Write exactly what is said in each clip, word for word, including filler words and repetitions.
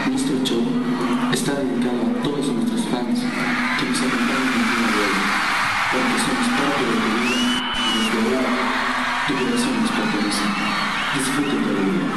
Nuestro show está dedicado a todos nuestros fans que nos acompañan en el día de hoy, porque somos parte de tu vida y desde ahora tu corazón nos pertenece. Disfruten de la vida.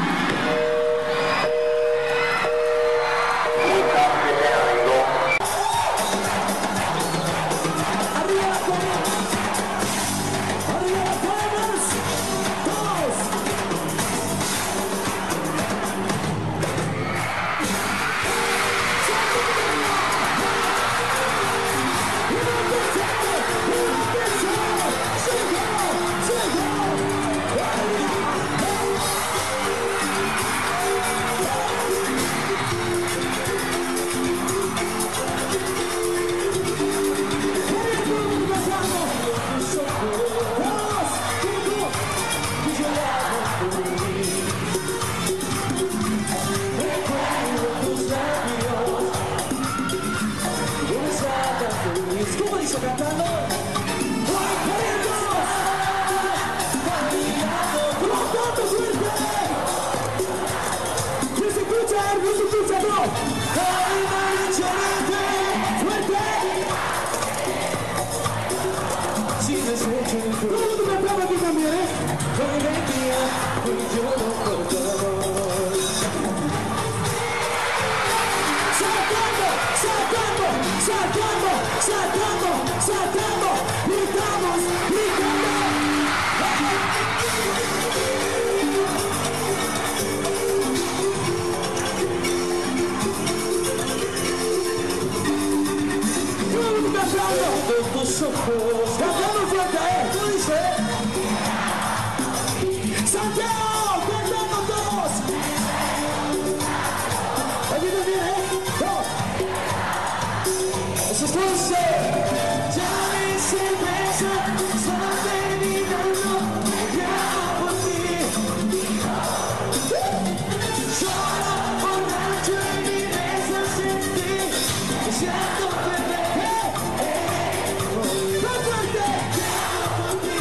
¿Cómo dice cantando? ¡Con tanto suerte! ¿Quién se escucha? ¿Quién se escucha, bro? ¡Fuerte! Sí, me escucho. Todo el mundo cantaba aquí también, ¿eh? Saltando, saltando, saltando, saltando, saltando, gritamos, gritando. Todo el mundo cantando. Tus ojos, cantando fuerte, ¿eh? ¿Cómo dice? Santiago, cantando todos. Aquí también, ¿eh? Eso es dulce. Ya me cerveza, solo terminando, ya por ti. Solo borracho y mi beso sin ti. Me siento perder. ¡Más fuerte! Ya por ti.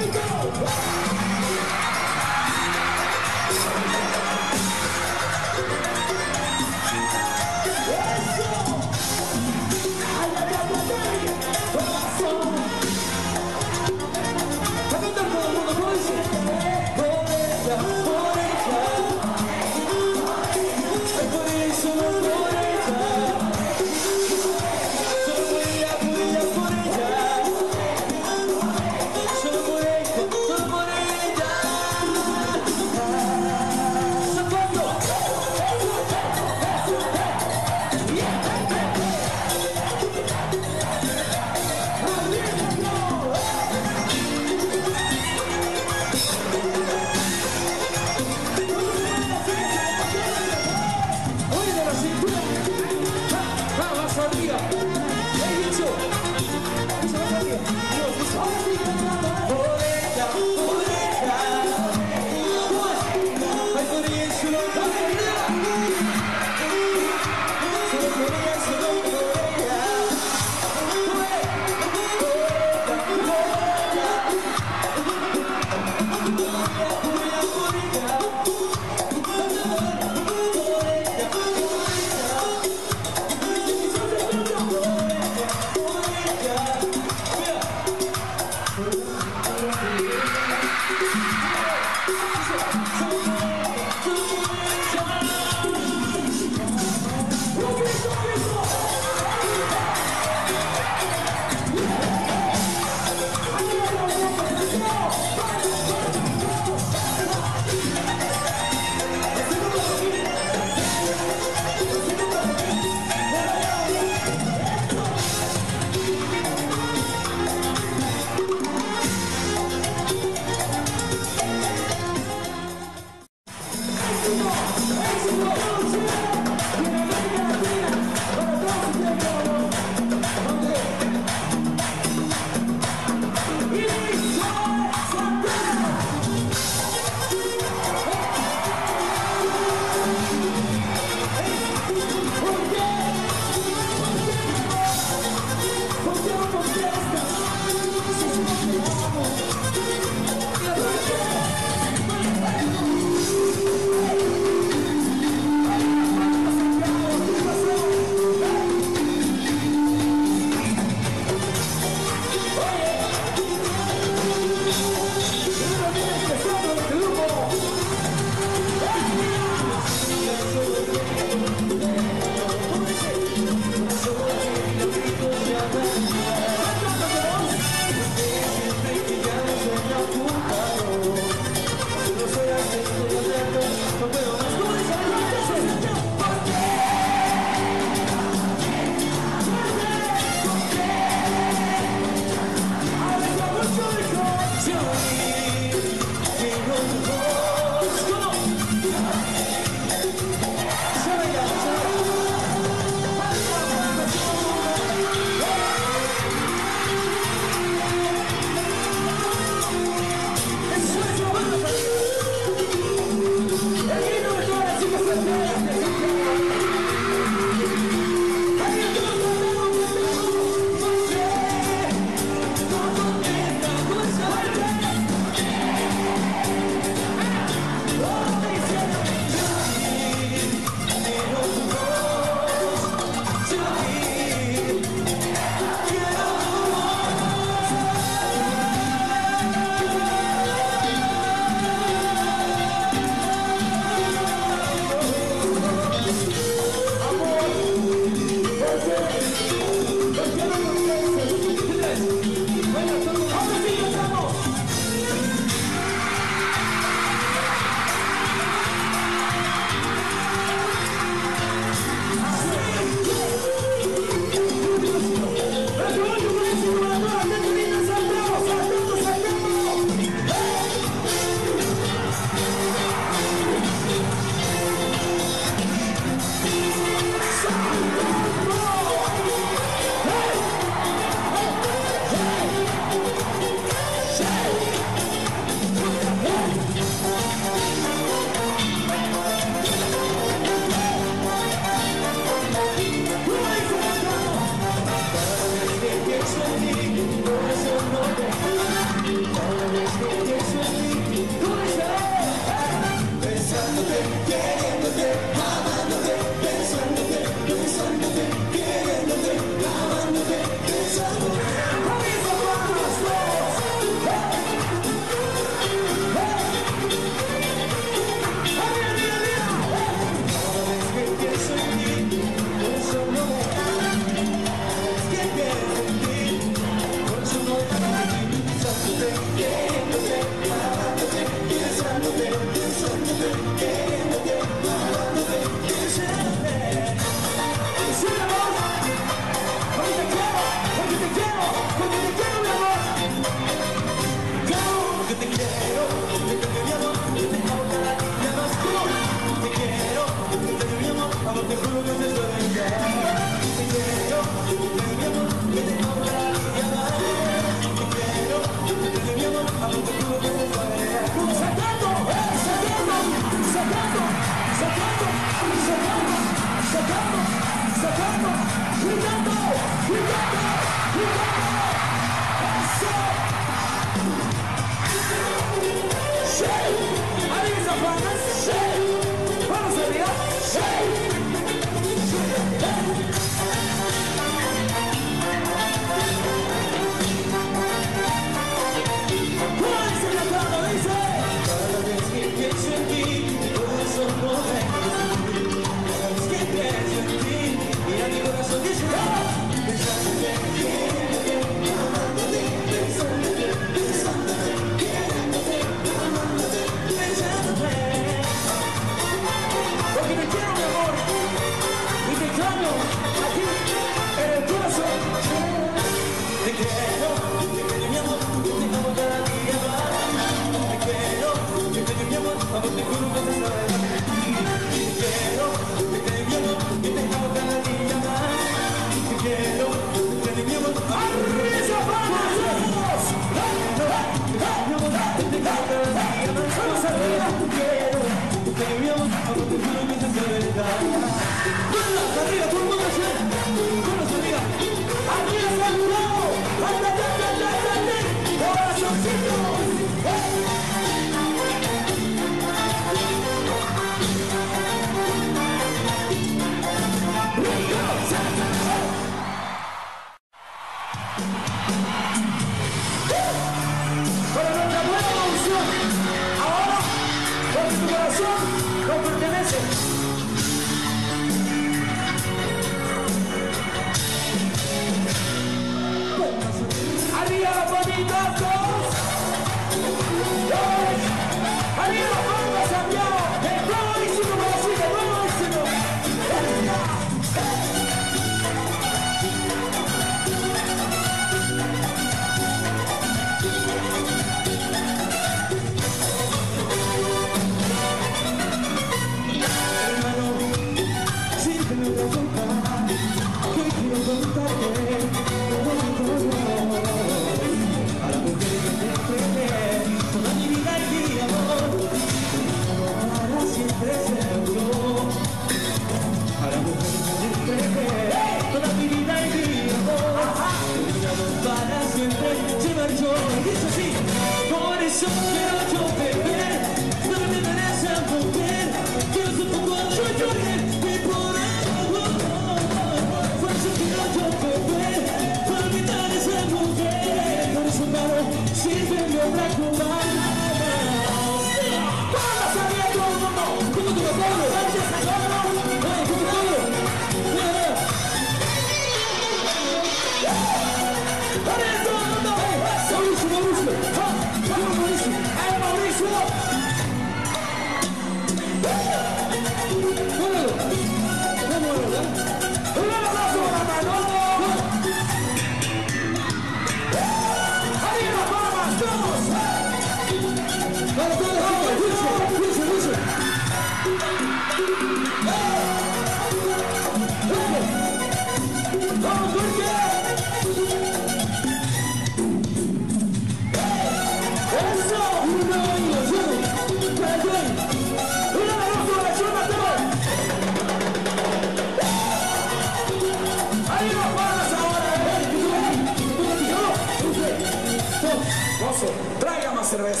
Traiga más cerveza.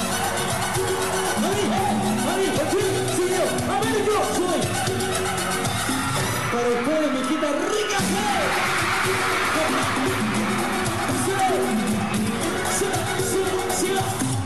Mari, Mari, aquí, señor. Américo, soy. Para ustedes, mi quita rica. Sí, sí, sí, sí.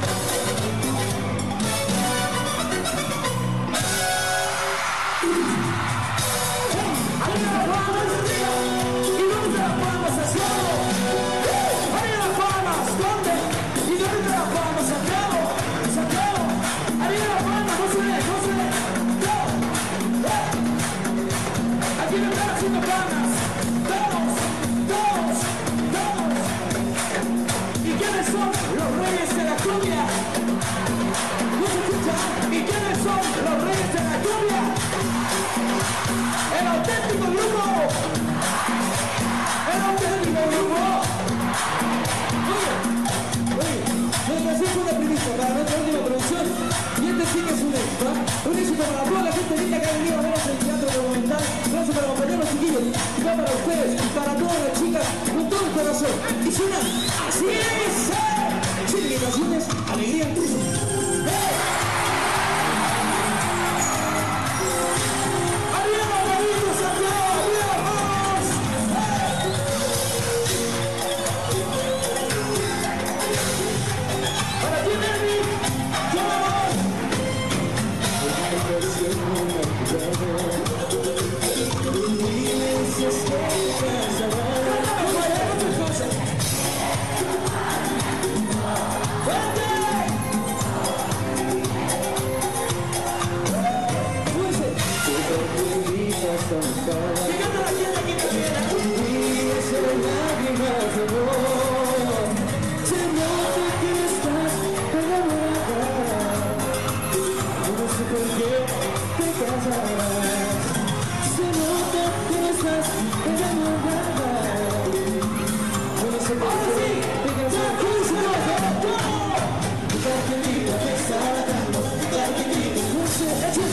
El auténtico grupo. El auténtico grupo. Oye, oye, me pasé una primicia para nuestra última producción. Y este sí que es un éxito. Un éxito para toda la gente linda que ha venido a ver el Teatro Monumental. Gracias por acompañarnos, chiquillos. Y va para ustedes y para todas las chicas con todo el corazón. Y suena así es. Sin limitaciones, alegría en piso. Let's go.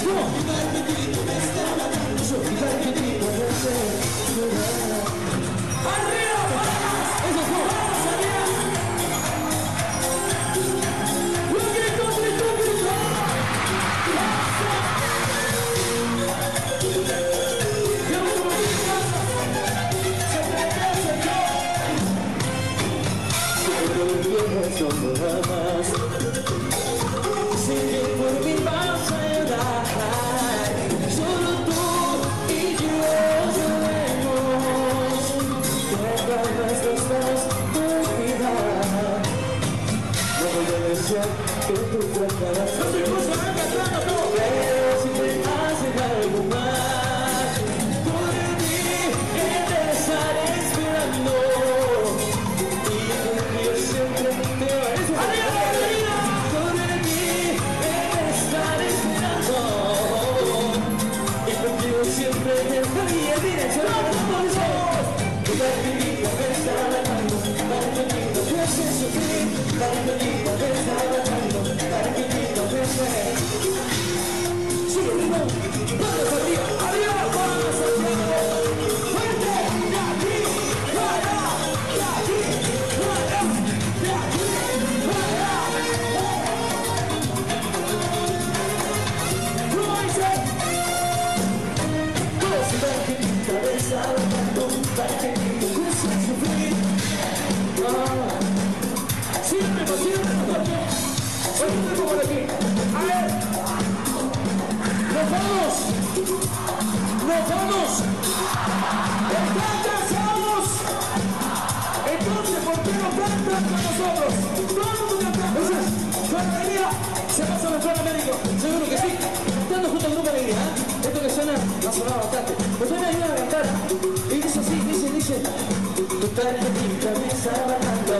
¡Nos vamos! ¡Nos vamos! ¡Están cansados! Entonces, ¿por qué no cantan con nosotros? Todo el mundo cantando. Entonces, con alegría se pasa el plan médico. Seguro que sí. Estando junto al grupo de alegría, ¿eh? Esto que suena ha sonado bastante. Ustedes me ayudan a cantar. Y dice así, dice, dice. Tu tarjetita me está bajando.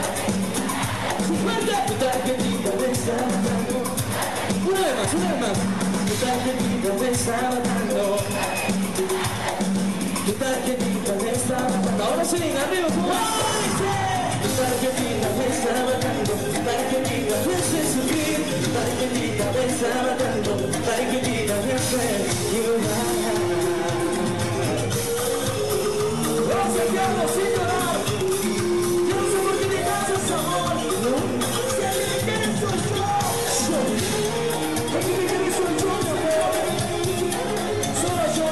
Tu tarjetita me está bajando. Una vez más, una vez más. Tu tarjetita me está bajando. Tu tarjetita me está bajando. Ahora sí, arriba, tu tarjetita me está bajando. Tu tarjetita me hace subir. Tu tarjetita me está bajando. Tu tarjetita me hace llorar. Gracias, Diablo, sin llorar. Yo no sé por qué te cansas, amor. Si alguien me quiere soy yo. Alguien me quiere soy yo, mi amor. Solo yo.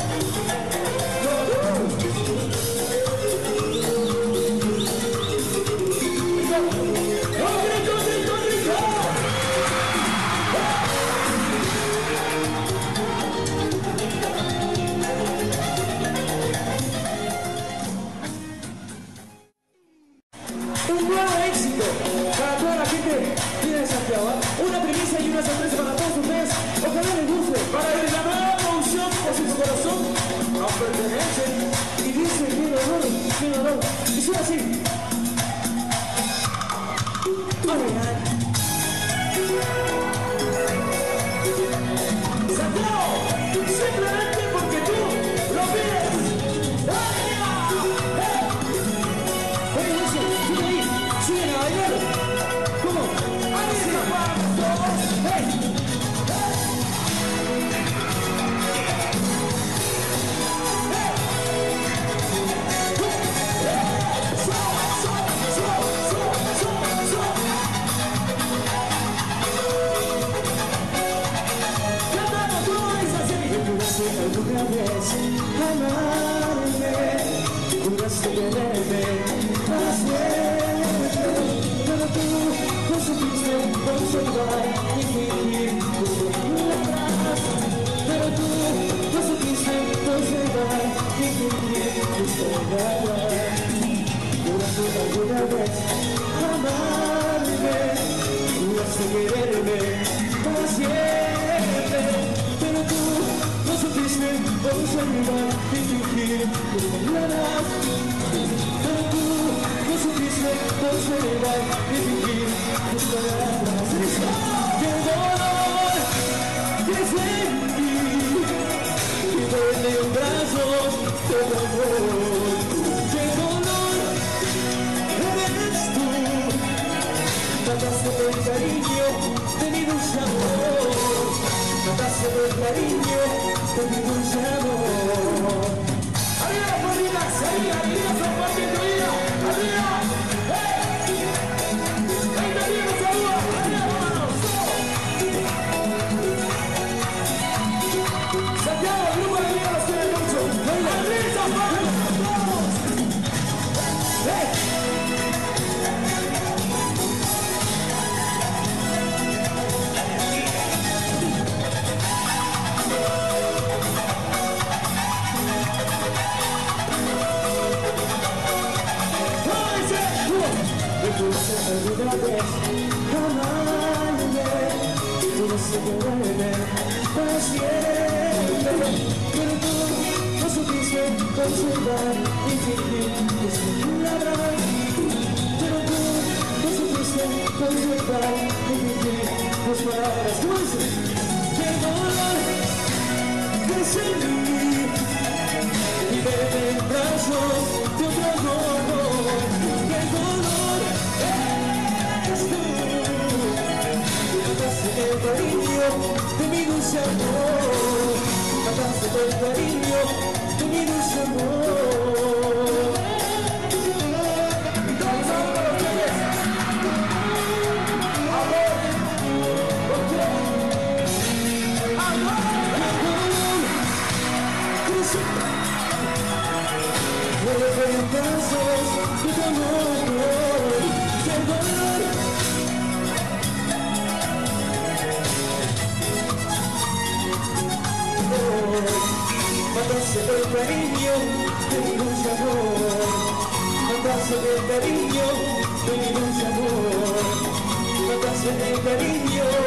Un nuevo éxito para toda la gente de Santiago. Una primicia y una sorpresa para todos ustedes. Ojalá les guste. Para que la nueva producción por su corazón nos pertenece. Y dice mi dolor, mi dolor. Y suena así. Santiago, simplemente porque tú lo pides. Oye, eso, sigue ahí, siguen a bailar. ¿Cómo? Así vamos todos. ¡Hey! Alguna vez amarme, juraste quererme para siempre, pero tú no supiste conservar y fingir tus palabras, pero tú no supiste conservar y fingir tus palabras. Juraste alguna vez amarme, juraste quererme para siempre, pero tú no supiste conservar y fingir tus palabras. Pero tú no supiste conservar y fingir tus palabras. ¡Qué dolor que sentí! Y duele en brazos de amor. ¡Qué dolor eres tú! Mataste el cariño de mi dulce amor. Mataste el cariño de mi dulce amor. ¡Arriba, arriba, arriba, arriba, San Juan de tu vida! ¡Arriba! ¡Hey! ¡Ahí también nos saluda! ¡Arriba, vámonos! Santiago, el grupo de amigos los quiere mucho. ¡Arriba, San Juan! ¡Vamos! ¡Hey! Alguna vez amarme, juraste quererme para siempre, pero tú no supiste conservar y fingir tus palabras, pero tú no supiste conservar y fingir tus palabras. ¿Cómo dices? ¡Qué dolor que sentí! Y verme en brazos de otro amor. ¡Qué dolor! Mataste el cariño de mi dulce amor. Mataste el cariño de mi dulce amor. Todos para ustedes. Amor, ¿por qué? Amor, vuelve en brazos de tu amor. ¡Qué dolor! Mataste el cariño de mi dulce amor. Mataste el cariño de mi dulce amor. Mataste el cariño